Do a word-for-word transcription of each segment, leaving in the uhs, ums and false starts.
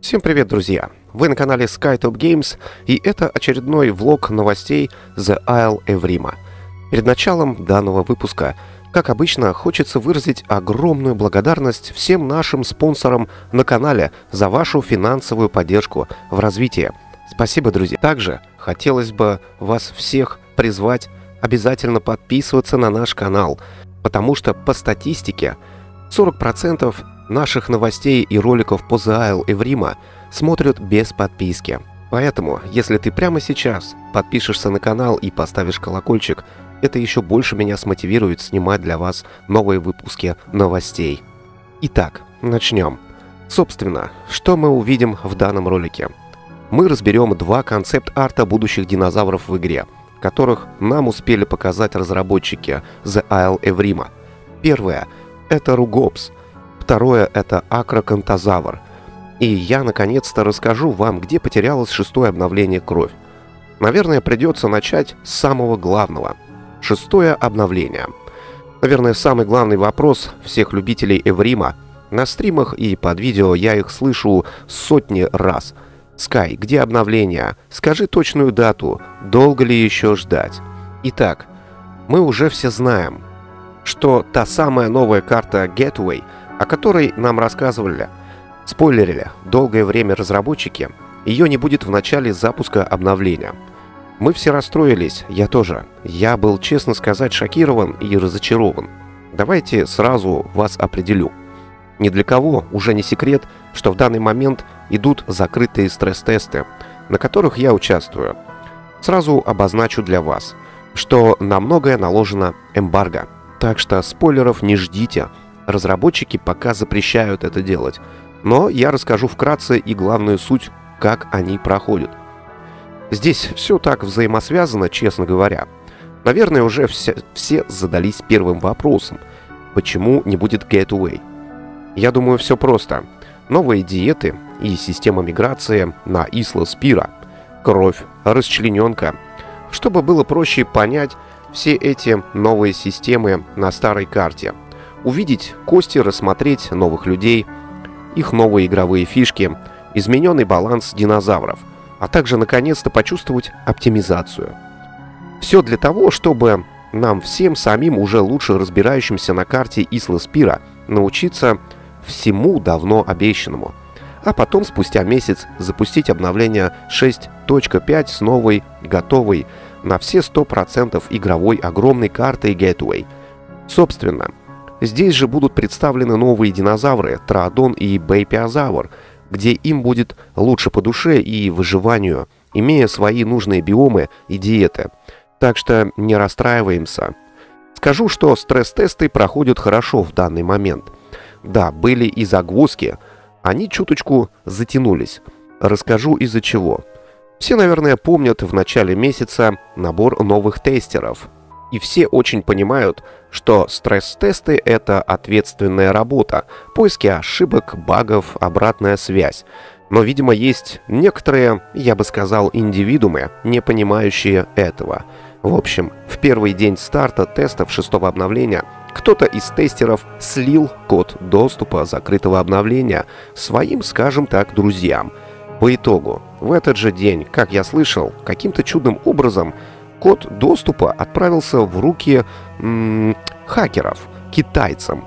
Всем привет, друзья! Вы на канале SkyTop Games, и это очередной влог новостей The Isle Evrima. Перед началом данного выпуска, как обычно, хочется выразить огромную благодарность всем нашим спонсорам на канале за вашу финансовую поддержку в развитии. Спасибо, друзья! Также хотелось бы вас всех призвать обязательно подписываться на наш канал, потому что по статистике сорок процентов наших новостей и роликов по The Isle Evrima смотрят без подписки. Поэтому, если ты прямо сейчас подпишешься на канал и поставишь колокольчик, это еще больше меня смотивирует снимать для вас новые выпуски новостей. Итак, начнем. Собственно, что мы увидим в данном ролике? Мы разберем два концепт-арта будущих динозавров в игре, которых нам успели показать разработчики The Isle Evrima. Первое — это Ругопс. Второе — это Акроконтозавр. И я наконец-то расскажу вам, где потерялось шестое обновление «Кровь». Наверное, придется начать с самого главного. Шестое обновление. Наверное, самый главный вопрос всех любителей Эврима. На стримах и под видео я их слышу сотни раз. Скай, где обновление? Скажи точную дату. Долго ли еще ждать? Итак, мы уже все знаем, что та самая новая карта Gateway, о которой нам рассказывали, спойлерили долгое время разработчики, ее не будет в начале запуска обновления. Мы все расстроились, я тоже. Я был, честно сказать, шокирован и разочарован. Давайте сразу вас определю. Ни для кого уже не секрет, что в данный момент идут закрытые стресс-тесты, на которых я участвую. Сразу обозначу для вас, что на многое наложено эмбарго, так что спойлеров не ждите. Разработчики пока запрещают это делать, но я расскажу вкратце и главную суть, как они проходят. Здесь все так взаимосвязано, честно говоря. Наверное, уже все, все задались первым вопросом, почему не будет Gateway. Я думаю, все просто. Новые диеты и система миграции на Исла Спира, кровь, расчлененка. Чтобы было проще понять все эти новые системы на старой карте. Увидеть кости, рассмотреть новых людей, их новые игровые фишки, измененный баланс динозавров, а также наконец-то почувствовать оптимизацию. Все для того, чтобы нам всем самим, уже лучше разбирающимся на карте Исла Спира, научиться всему давно обещанному. А потом, спустя месяц, запустить обновление шесть точка пять с новой, готовой на все сто процентов игровой огромной картой Gateway. Собственно, здесь же будут представлены новые динозавры Троодон и Бейпиозавр, где им будет лучше по душе и выживанию, имея свои нужные биомы и диеты. Так что не расстраиваемся. Скажу, что стресс-тесты проходят хорошо в данный момент. Да, были и загвоздки, они чуточку затянулись. Расскажу из-за чего. Все, наверное, помнят в начале месяца набор новых тестеров. И все очень понимают, что стресс-тесты — это ответственная работа, поиски ошибок, багов, обратная связь. Но, видимо, есть некоторые, я бы сказал, индивидуумы, не понимающие этого. В общем, в первый день старта тестов шестого обновления кто-то из тестеров слил код доступа закрытого обновления своим, скажем так, друзьям. По итогу, в этот же день, как я слышал, каким-то чудным образом код доступа отправился в руки м- хакеров, китайцам.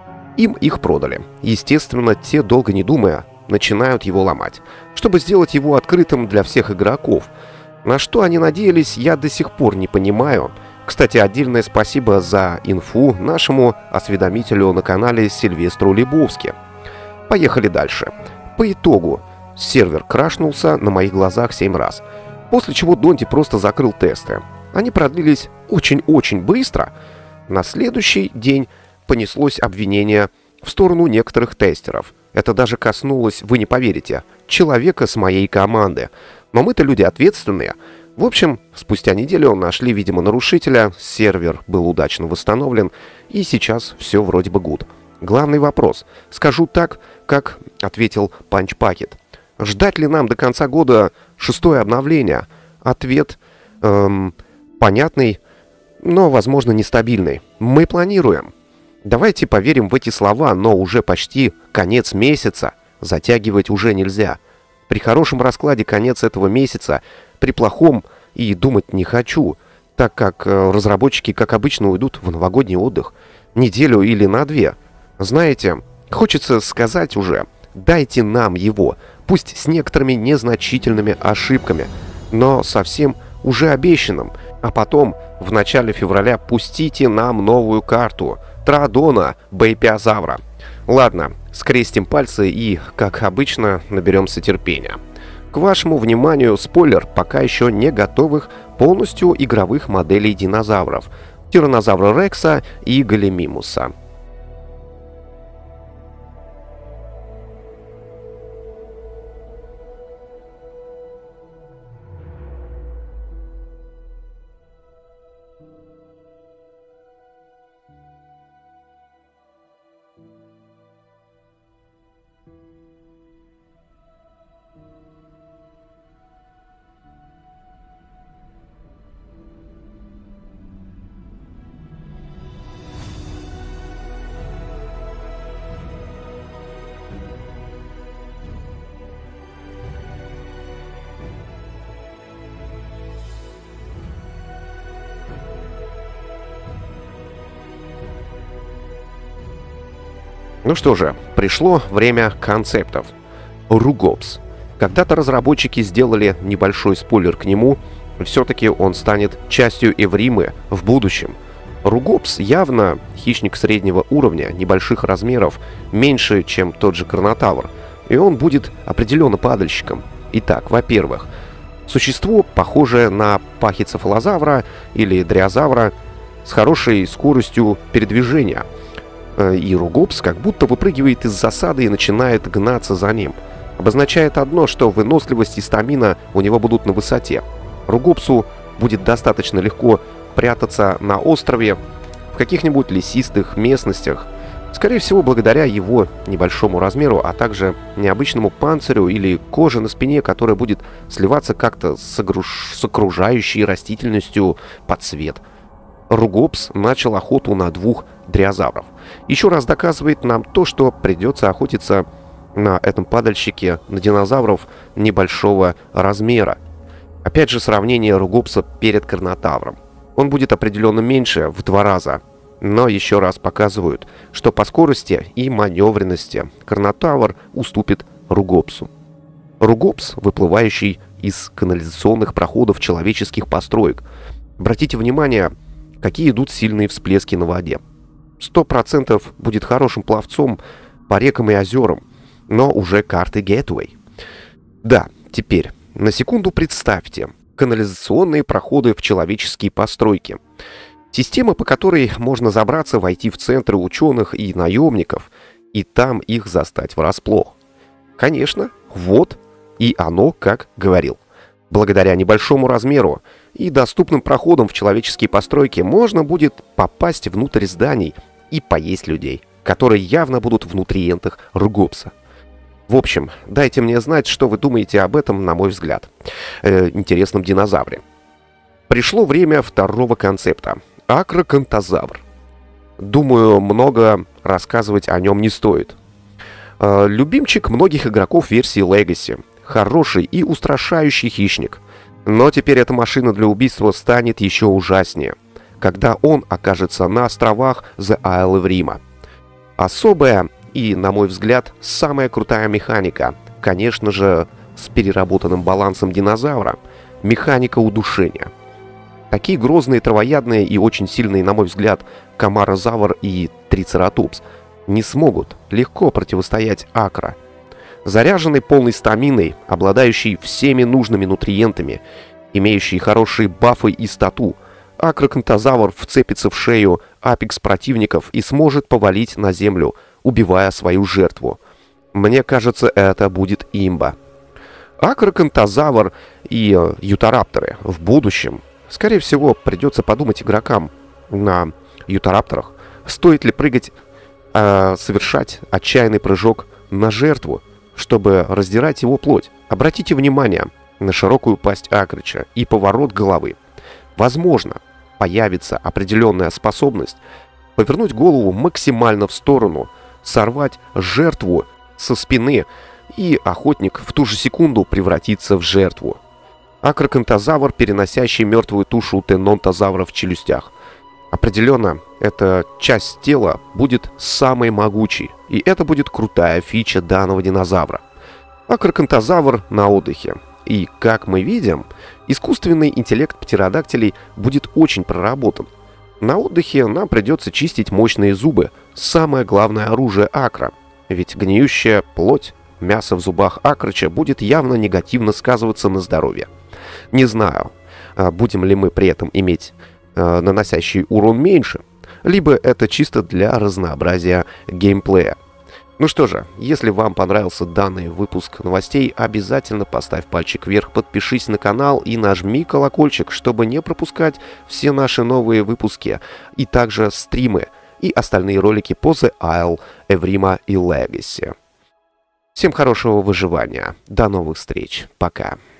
Им их продали. Естественно, те, долго не думая, начинают его ломать, чтобы сделать его открытым для всех игроков. На что они надеялись, я до сих пор не понимаю. Кстати, отдельное спасибо за инфу нашему осведомителю на канале Сильвестру Лебовски. Поехали дальше. По итогу, сервер крашнулся на моих глазах семь раз. После чего Донти просто закрыл тесты. Они продлились очень-очень быстро. На следующий день понеслось обвинение в сторону некоторых тестеров. Это даже коснулось, вы не поверите, человека с моей команды. Но мы-то люди ответственные. В общем, спустя неделю нашли, видимо, нарушителя, сервер был удачно восстановлен, и сейчас все вроде бы гуд. Главный вопрос. Скажу так, как ответил Панчпакет. Ждать ли нам до конца года шестое обновление? Ответ эм, понятный, но, возможно, нестабильный. Мы планируем. Давайте поверим в эти слова, но уже почти конец месяца. затягивать уже нельзя. При хорошем раскладе конец этого месяца, при плохом и думать не хочу, так как разработчики, как обычно, уйдут в новогодний отдых. Неделю или на две. Знаете, хочется сказать уже, дайте нам его, пусть с некоторыми незначительными ошибками, но совсем уже обещанным. А потом, в начале февраля, пустите нам новую карту Траадона Бейпиозавра. Ладно, скрестим пальцы и, как обычно, наберемся терпения. К вашему вниманию спойлер пока еще не готовых полностью игровых моделей динозавров — Тираннозавра Рекса и Галимимуса. Ну что же, пришло время концептов. Ругопс. Когда-то разработчики сделали небольшой спойлер к нему, все-таки он станет частью Эвримы в будущем. Ругопс явно хищник среднего уровня, небольших размеров, меньше, чем тот же Карнотавр, и он будет определенно падальщиком. Итак, во-первых, существо, похожее на пахицефалозавра или дриозавра, с хорошей скоростью передвижения. И Ругопс как будто выпрыгивает из засады и начинает гнаться за ним. Обозначает одно, что выносливость и стамина у него будут на высоте. Ругопсу будет достаточно легко прятаться на острове, в каких-нибудь лесистых местностях, скорее всего благодаря его небольшому размеру, а также необычному панцирю или коже на спине, которая будет сливаться как-то с, огруж... с окружающей растительностью под цвет. Ругопс начал охоту на двух дриозавров. Еще раз доказывает нам то, что придется охотиться на этом падальщике на динозавров небольшого размера. Опять же сравнение Ругопса перед Карнотавром. Он будет определенно меньше в два раза, но еще раз показывают, что по скорости и маневренности Карнотавр уступит Ругопсу. Ругопс, выплывающий из канализационных проходов человеческих построек. Обратите внимание, какие идут сильные всплески на воде. Сто процентов будет хорошим пловцом по рекам и озерам, но уже карты Gateway. Да, теперь, на секунду представьте канализационные проходы в человеческие постройки. Система, по которой можно забраться, войти в центры ученых и наемников, и там их застать врасплох. Конечно, вот и оно, как говорил. Благодаря небольшому размеру и доступным проходам в человеческие постройки можно будет попасть внутрь зданий и поесть людей, которые явно будут в нутриентах Ругопса. В общем, дайте мне знать, что вы думаете об этом, на мой взгляд, э, интересном динозавре. Пришло время второго концепта — Акроконтозавр. Думаю, много рассказывать о нем не стоит. Э, любимчик многих игроков версии Legacy. Хороший и устрашающий хищник. Но теперь эта машина для убийства станет еще ужаснее, когда он окажется на островах The Isle Эврима. Особая и, на мой взгляд, самая крутая механика, конечно же, с переработанным балансом динозавра, механика удушения. Такие грозные, травоядные и очень сильные, на мой взгляд, Камарозавр и Трицератопс не смогут легко противостоять Акро. Заряженный полной стаминой, обладающий всеми нужными нутриентами, имеющий хорошие бафы и стату, Акроконтозавр вцепится в шею апекс противников и сможет повалить на землю, убивая свою жертву. Мне кажется, это будет имба. Акроконтозавр и э, ютарапторы в будущем. Скорее всего, придется подумать игрокам на ютарапторах, стоит ли прыгать, э, совершать отчаянный прыжок на жертву, чтобы раздирать его плоть. Обратите внимание на широкую пасть Акрича и поворот головы. Возможно, появится определенная способность повернуть голову максимально в сторону, сорвать жертву со спины и охотник в ту же секунду превратится в жертву. Акрокантозавр, переносящий мертвую тушу тенонтозавра в челюстях. Определенно, эта часть тела будет самой могучей, и это будет крутая фича данного динозавра. Акрокантозавр на отдыхе. И, как мы видим, искусственный интеллект птеродактилей будет очень проработан. На отдыхе нам придется чистить мощные зубы, самое главное оружие акра. Ведь гниющая плоть, мясо в зубах акрыча будет явно негативно сказываться на здоровье. Не знаю, будем ли мы при этом иметь э, наносящий урон меньше, либо это чисто для разнообразия геймплея. Ну что же, если вам понравился данный выпуск новостей, обязательно поставь пальчик вверх, подпишись на канал и нажми колокольчик, чтобы не пропускать все наши новые выпуски, и также стримы и остальные ролики по The Isle, Эврима и Legacy. Всем хорошего выживания, до новых встреч, пока.